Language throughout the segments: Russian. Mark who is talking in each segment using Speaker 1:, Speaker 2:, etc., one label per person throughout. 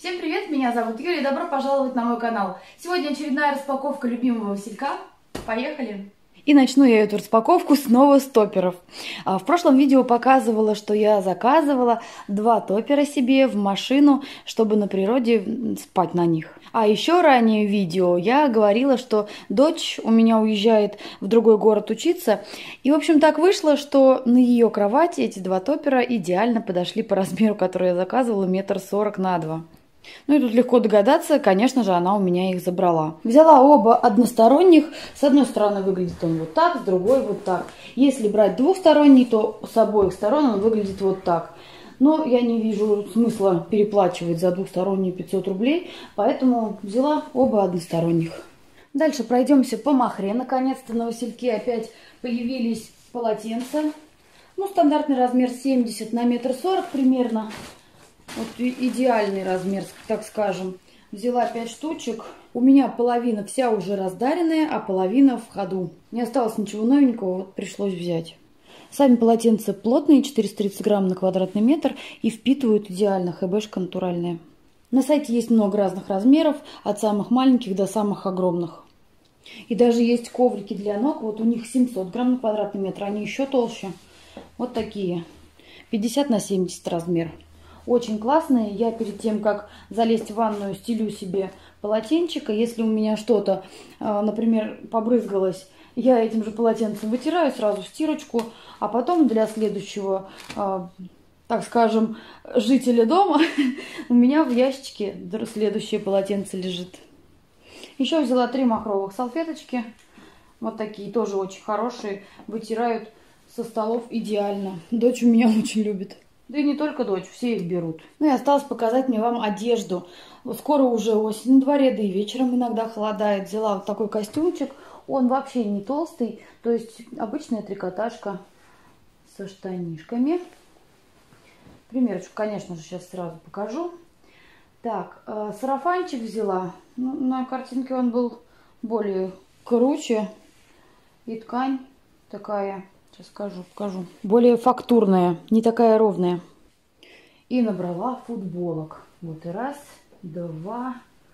Speaker 1: Всем привет, меня зовут Юля и добро пожаловать на мой канал. Сегодня очередная распаковка любимого василька. Поехали! И начну я эту распаковку снова с топеров. В прошлом видео показывала, что я заказывала 2 топера себе в машину, чтобы на природе спать на них. А еще ранее в видео я говорила, что дочь у меня уезжает в другой город учиться. И, в общем, так вышло, что на ее кровати эти 2 топера идеально подошли по размеру, который я заказывала, 1,40 на 2 метра. Ну и тут легко догадаться, конечно же, она у меня их забрала. Взяла оба односторонних. С одной стороны выглядит он вот так, с другой вот так. Если брать двухсторонний, то с обоих сторон он выглядит вот так. Но я не вижу смысла переплачивать за двухсторонние 500 рублей, поэтому взяла оба односторонних. Дальше пройдемся по махре. Наконец-то на васильке опять появились полотенца. Ну, стандартный размер 70 на 1,40 м примерно. Вот идеальный размер, так скажем. Взяла 5 штучек. У меня половина вся уже раздаренная, а половина в ходу. Не осталось ничего новенького, вот пришлось взять. Сами полотенца плотные, 430 грамм на квадратный метр, и впитывают идеально, хэбэшка натуральная. На сайте есть много разных размеров, от самых маленьких до самых огромных. И даже есть коврики для ног, вот у них 700 грамм на квадратный метр, они еще толще. Вот такие, 50 на 70 размер. Очень классные. Я перед тем, как залезть в ванную, стелю себе полотенчика. Если у меня что-то, например, побрызгалось, я этим же полотенцем вытираю сразу в стирочку, а потом для следующего, так скажем, жителя дома у меня в ящичке следующее полотенце лежит. Еще взяла 3 махровых салфеточки. Вот такие, тоже очень хорошие. Вытирают со столов идеально. Дочь у меня очень любит. Да и не только дочь, все их берут. Ну и осталось показать мне вам одежду. Скоро уже осень на дворе, да и вечером иногда холодает. Взяла вот такой костюмчик. Он вообще не толстый, то есть обычная трикотажка со штанишками. Примерочку, конечно же, сейчас сразу покажу. Так, сарафанчик взяла. Ну, на картинке он был более круче. И ткань такая... Сейчас покажу. Более фактурная, не такая ровная. И набрала футболок. Вот и 1, 2,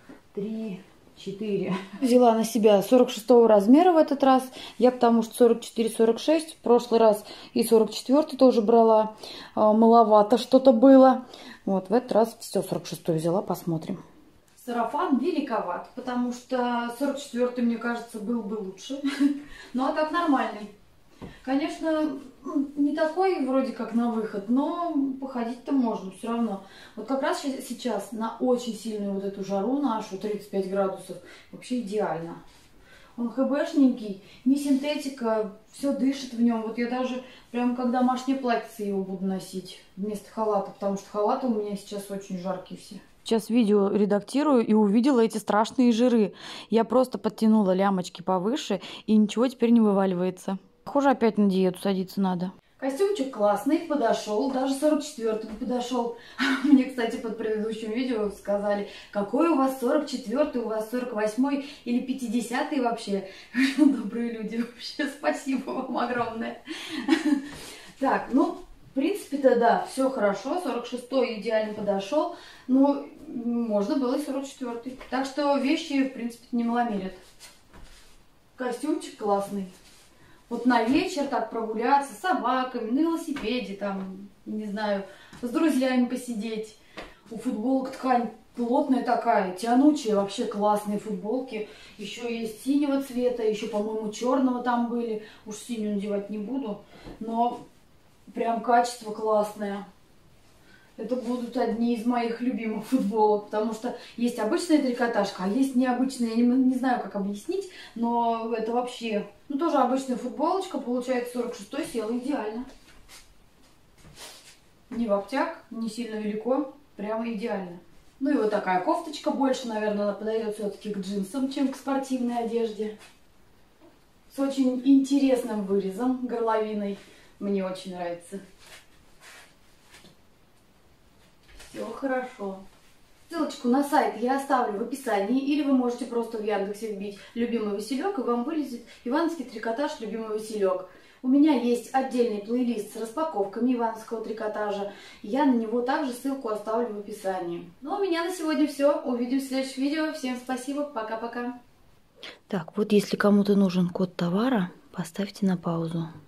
Speaker 1: 3, 4. Взяла на себя 46 размера в этот раз. Я потому что 44-46. В прошлый раз и 44 тоже брала. Маловато что-то было. Вот в этот раз все 46 взяла. Посмотрим. Сарафан великоват, потому что 44, мне кажется, был бы лучше. Ну а так нормальный. Конечно, не такой вроде как на выход, но походить-то можно все равно. Вот как раз сейчас на очень сильную вот эту жару нашу, 35 градусов, вообще идеально. Он хэбэшненький, не синтетика, все дышит в нем. Вот я даже прям как домашнее платье его буду носить вместо халата, потому что халаты у меня сейчас очень жаркие все. Сейчас видео редактирую и увидела эти страшные жиры. Я просто подтянула лямочки повыше, и ничего теперь не вываливается. Похоже, опять на диету садиться надо. Костюмчик классный, подошел, даже 44-й подошел. Мне, кстати, под предыдущим видео сказали, какой у вас 44-й, у вас 48-й или 50-й вообще. Добрые люди, вообще спасибо вам огромное. Так, ну, в принципе-то, да, все хорошо, 46-й идеально подошел, но можно было и 44-й. Так что вещи, в принципе, не маломерят. Костюмчик классный. Вот на вечер так прогуляться с собаками, на велосипеде, там, не знаю, с друзьями посидеть. У футболок ткань плотная такая, тянучая, вообще классные футболки. Еще есть синего цвета, еще, по-моему, черного там были. Уж синюю надевать не буду, но прям качество классное. Это будут одни из моих любимых футболок, потому что есть обычная трикотажка, а есть необычная, я не знаю, как объяснить, но это вообще, ну, тоже обычная футболочка, получается 46-й села идеально. Не в обтяг, не сильно велико, прямо идеально. Ну и вот такая кофточка, больше, наверное, она подойдет все-таки к джинсам, чем к спортивной одежде. С очень интересным вырезом, горловиной, мне очень нравится. Все хорошо. Ссылочку на сайт я оставлю в описании, или вы можете просто в Яндексе вбить «любимый василек», и вам вылезет ивановский трикотаж «любимый василек». У меня есть отдельный плейлист с распаковками ивановского трикотажа. Я на него также ссылку оставлю в описании. Ну, а у меня на сегодня все. Увидимся в следующем видео. Всем спасибо. Пока-пока. Так, вот если кому-то нужен код товара, поставьте на паузу.